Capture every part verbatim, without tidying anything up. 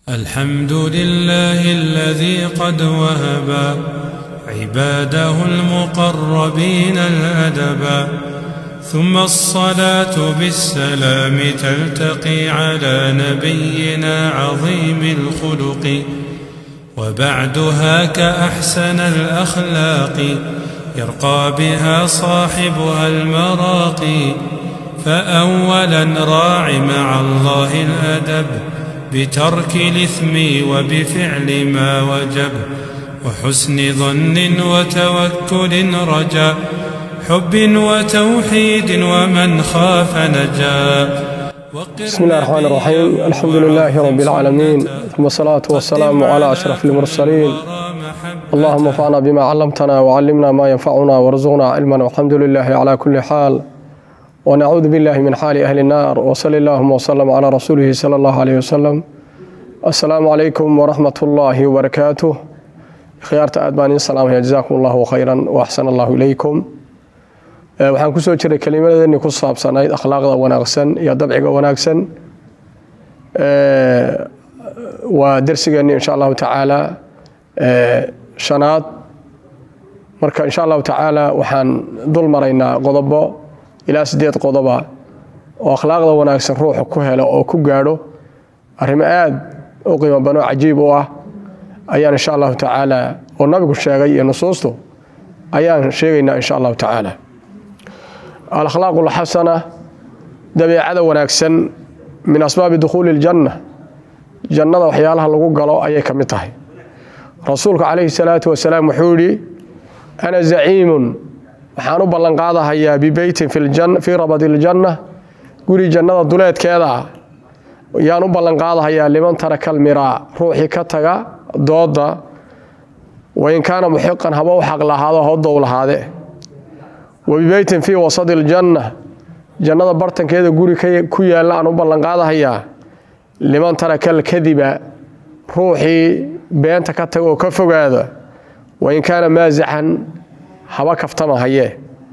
الحمد لله الذي قد وهب عباده المقربين الأدبا، ثم الصلاة بالسلام تلتقي على نبينا عظيم الخلق، وبعدها كأحسن الأخلاق يرقى بها صاحبها المراقي. فأولا راع مع الله الأدب بترك الإثم وبفعل ما وجب، وحسن ظن وتوكل رجا، حب وتوحيد ومن خاف نجا. بسم الله الرحمن الرحيم. الحمد لله رب العالمين، ثم الصلاة والسلام على أشرف المرسلين. اللهم انفعنا بما علمتنا وعلمنا ما ينفعنا وارزقنا علما، والحمد لله على كل حال، ونعوذ بالله من حال أهل النار. وصلى اللهم وسلم على رسوله صلى الله عليه وسلم. السلام عليكم ورحمة الله وبركاته. خيارة أدبان السلام، جزاكم الله خيرا وأحسن الله إليكم. waxaan ku soo jiray kelimadeenii ku saabsanayd akhlaaqda wanaagsan iyo dabciga wanaagsan. waa darsigeennii insha allahu tacaala shanaad. marka insha allahu tacaala waxaan dul maraynaa qodobo ilaa sideed qodoba oo akhlaaqda wanaagsan ruuxa ku helo oo ku gaadho arrimo aad u qiimo badan oo cajiib u ah ayaan insha allahu tacaala oo nabigu sheegay iyo nusuustu ayaan sheegaynaa insha allahu tacaala. الأخلاق الحسنة دبيعة وناكسن من أسباب دخول الجنة. جنة وحيالها لغو قالوا أي كمتها. رسولك عليه الصلاة والسلام وحولي أنا زعيم وحانو بلنقاضها هي ببيت في الجنة في ربط الجنة. قولي جنة دولات كذا يانو بلنقاضها هي لمن ترك المراء روحي كتغا ضوضة، وإن كان محقا هبو حق لهذا هدو لهذا. وببيت في وسط الجنة جنة برتن كذا قولي كويا لا أنا بلنقاضها هي لمن ترك الكذب روحي بين تكتغ وكفو هذا، وإن كان مازحا هوا كفتما هي.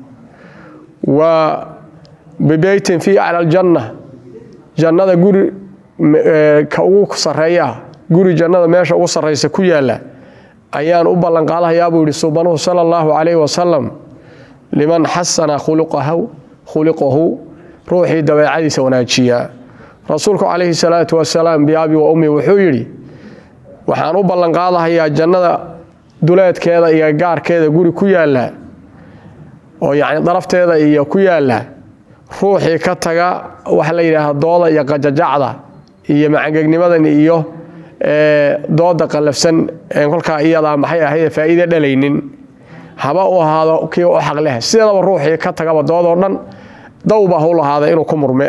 وببيت في على الجنة جنة قولي كأوك صريا قولي جنة ماشا أوصر رئيس كويا لا أيان أبلنقاضها يا أبو سبحانه صلى الله عليه وسلم لمن حسن خلقه خلقه روحي دواعي سوناجيا. رسولك عليه الصلاة والسلام بأبي وأمي وحيري وحانو بلنقاضها يا جنة دولات كذا يا جار كذا قولي كويا لا، ويعني ضرفت هذا يا كويا لا روحي كتجا وحليها الضوضة يا قججعة هي مع جني مدني إيوه ضوضة قلفسن كل كائية ضام حياة هي فائدة دلينين haba u ahaado kii u xaq leh sidaba ruuxii ka tagaba doodoodan dawba howla hada inuu ku murmee.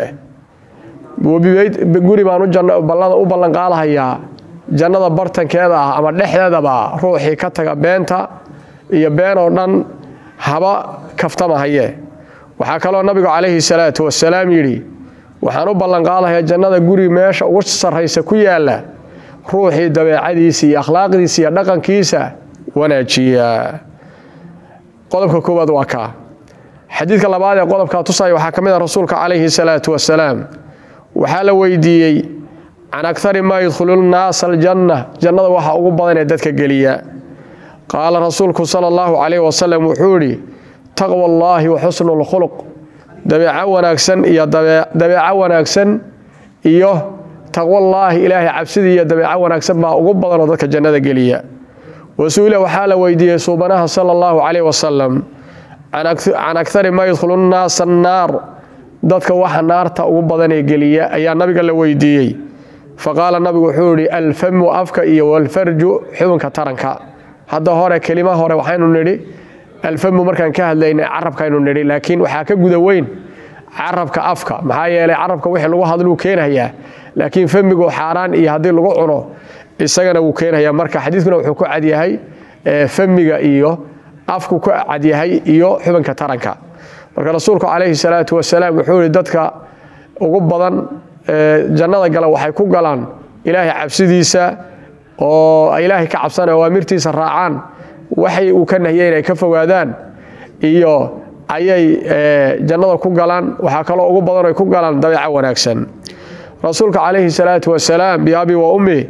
guri baan u janno ballada u ballan qaalahayaa jannada bartankeeda ah ama dhexdeedaba ruuxii ka taga beenta iyo been oo dhan haba kaftama haye. waxa kale oo nabiga calayhi salaatu wasalaam yiri waxaan u ballan qaalahayaa jannada guri meesha ugu sarreysa ku yaala ruuxii dabeecadiisa iyo akhlaaqdiisa iyo dhaqankiisa wanaajiya. qodobka koowaad waa ka xadiidka labaad ee qodobka tusay waxa kamid ah rasuulka calayhi salaatu wasalaam waxa la weydiiyay an akthari ma yadkhulun naas aljanna jannada waxa ugu badan ee dadka galiya. qaala rasuulku sallallahu alayhi wasallam wuxuuri taqwa allahi wa husnul khuluq dabeeca wanaagsan iyo dabeeca wanaagsan iyo taqwa allahi ilaahi cabsidi iyo dabeeca wanaagsan baa ugu badan oo dadka jannada galiya. وسئل وحال ويديه صوبناها صلى الله عليه وسلم عن أكثر ما يدخل الناس النار ذاتك واحد نار تأوب بدني قليا أي النبي قال ويديه. فقال النبي وحوري الفم وأفك إيه والفرج حبنك ترنك. هذا هو كلمة هو وحين نري الفم مركان كهل لين عرب كانوا نري، لكن وحاك جودوين عرب كأفك معايا لا عرب كويح لغة هذا لو كين هي، لكن فمك وحاران إيه هذه اللغة عنه isagana uu keenaya. marka xadiiskuna wuxuu ku cad yahay famiga iyo afku ku cad yahay iyo xubinka taranka. marka rasuulku calayhi salaatu wasalaam wuxuu yiri dadka ugu badan jannada gala waxay ku galaan ilaahay cabsidiisa oo ilaahay ka cabsanaya oo amirtiisa raacaan waxay uu ka nahiyay inay ka fogaadaan iyo ayay jannada ku galaan. waxa kale ugu badan ay ku galaan dabeeca wanaagsan. rasuulka calayhi salaatu wasalaam bi abi wa ummi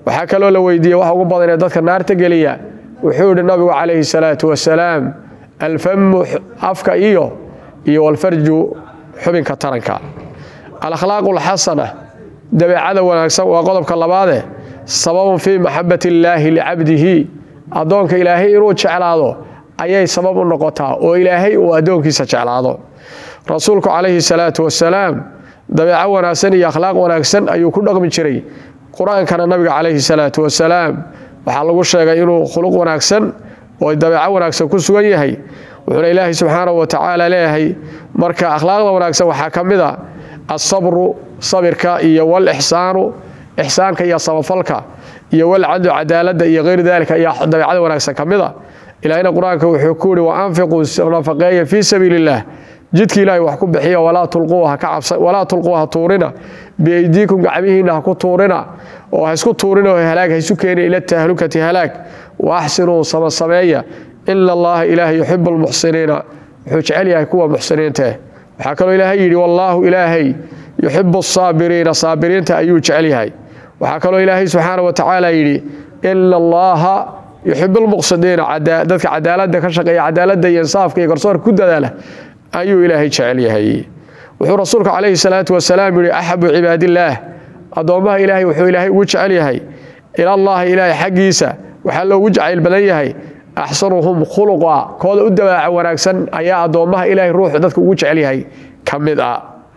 waxaa kaloo la weydiiyey waxa ugu badan ee dadka naarta geliya wuxuu yidhi nabigu calayhi salaatu wasalaam alfamu afka iyo iyo walfarju xubinka taranka alakhlaaqu alxasana dabeecada wanaagsan waa qodobka labaade sababun fii maxabati illaahi licabdihi addoonka ilaahay inuu jeclaado ayay sabab u noqotaa oo ilaahay uu addoonkiisa jeclaado rasuulku calayhi salaatu wasalaam dabeeco wanaagsan iyo akhlaaq wanaagsan ayuu ku dhaqmi jiray qur-aankana nabiga calayhi salaatu wasalaam waxaa lagu sheegay inuu khuluq wanaagsan oo dabeeco wanaagsan ku sugan yahay wuxuuna ilaahay subxaanahu wa tacaala leeyahay marka akhlaaqda wanaagsan waxaa ka mid a asabru sabirka iyo walixsaanu ixsaanka iyo samafalka iyo walcadlu cadaaladda iyo hayr daalika iyo dabeecada wanaagsan ka mid a ilaahayna qur-aanka wuxuu ku yidhi wa anfiquu nafaqeeya fii sabiili illaah jidka ilaahay wax ku bixiya walaa tulquuha ka cabsa walaa tulquuha tuurina biaydiikum gacmihiina ha ku tuurina oo ha isku tuurina oo halaag ha isu keeni ila tahlukati halaag wa axsinuu samasameeya ina allaha ilaahay yuxibu almuxsiniina wuxuu jecel yahay kuwa muxsiniinta waxaa kaloo ilaahay yidhi wallaahu ilaahay yuxibu asaabiriina saabiriinta ayuu jecel yahay waxaa kaloo ilaahay subxaanahu wa tacaala yidhi ina allaha yuxibu almuqsidiina dadka cadaaladda ka shaqeeya cadaaladda iyo insaafka iyo garsoorka ku dadaala ayuu ilaahay jecel yahay wuxuu rasuulku calayhi salaatu wasalaam yidhi axabu cibaadillaah addoommaha ilaahay wuxuu ilaahay ugu jecel yahay ilallaahi ilaahay xaggiisa waxaa loogu jacayl badan yahay axsanuhum khuluqa kooda u dabaaca wanaagsan ayaa addoommaha ilaahay ruuxu dadka ugu jecel yahay ka mid ah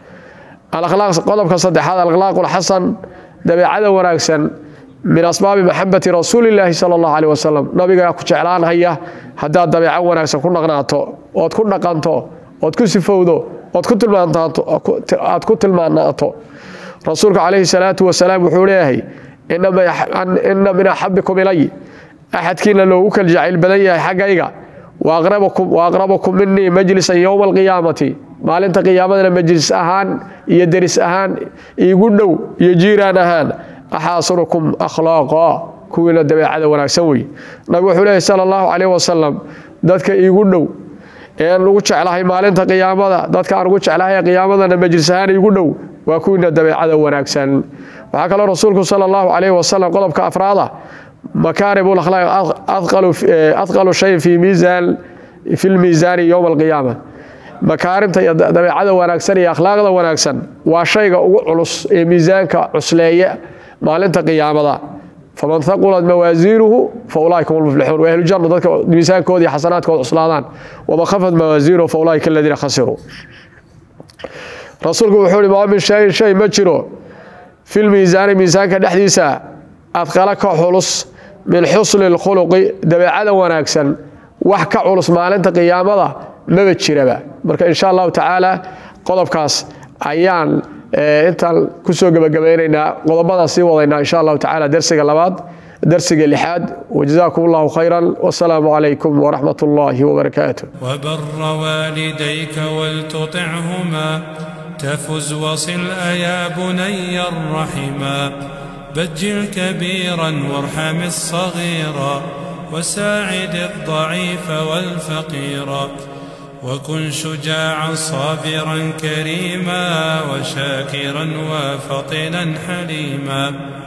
qodobka saddexaad alakhlaaqu alxasan dabeecada wanaagsan min asbaabi maxabati rasuulillaahi sala allahu caleyh wasalam nabigaa ku jeclaanhaya haddaad dabeeco wanaagsan ku dhaqnaato ood ku dhaqanto ood ku sifowdo ood ku tilmaanto aad ku tilmaanaato rasuulka calayhi salaatu wasalaam wuxuu leeyahay inna min axabikum ilay axadkiina loogu kala jacayl badan yahay xaggayga wa aqrabukum minii majlisan yowma alqiyaamati maalinta qiyaamadana majlis ahaan iyo deris ahaan iigu dhow iyo jiiraan ahaan axaasinukum akhlaaqa kuwiina dabeecada wanaagsan wey nabigu wuxuu leeyahay sala allahu calayh wasalam dadka iigu dhow een ugu jeclahay maalinta qiyaamada dadka aan ugu jeclahay qiyaamadana majlis ahaan iigu dhow waa kuwiina dabeecada wanaagsan waxaa kaloo rasuulku sala allahu calayh wasalam qodobka afraada مكارم الأخلاق أثقل أثقل شيء في ميزان في الميزان يوم القيامة مكارم دبيعة وناكسن يا أخلاق وناكسن وشيء علص ميزانك عسلية ما لنت قيامة فمن ثقلت موازينه فأولئك هم المفلحون وأهل الجنة ذلك ميزان كودي حسنات كود عسلان وما خفت موازينه فأولئك الذين خسروا رسولكم وحولي ما من شيء شيء مجره في الميزان ميزانك نحديثا أثقلك حلص من حسن الخلق دبيعة وناكسن وحكا علص مالنت قيامة ما بتشيربا مركا إن شاء الله تعالى قضب كاس أيان اه انت كسو قبقبينينا قضبنا سيوضينا إن شاء الله تعالى درسك اللباد درسك اللحاد وجزاكم الله خيرا والسلام عليكم ورحمة الله وبركاته وبر والديك ولتطعهما تفز وصل يا بني الرحما بجل كبيرا وارحم الصغيرا وساعد الضعيف والفقيرا وكن شجاعا صابرا كريما وشاكرا وفطنا حليما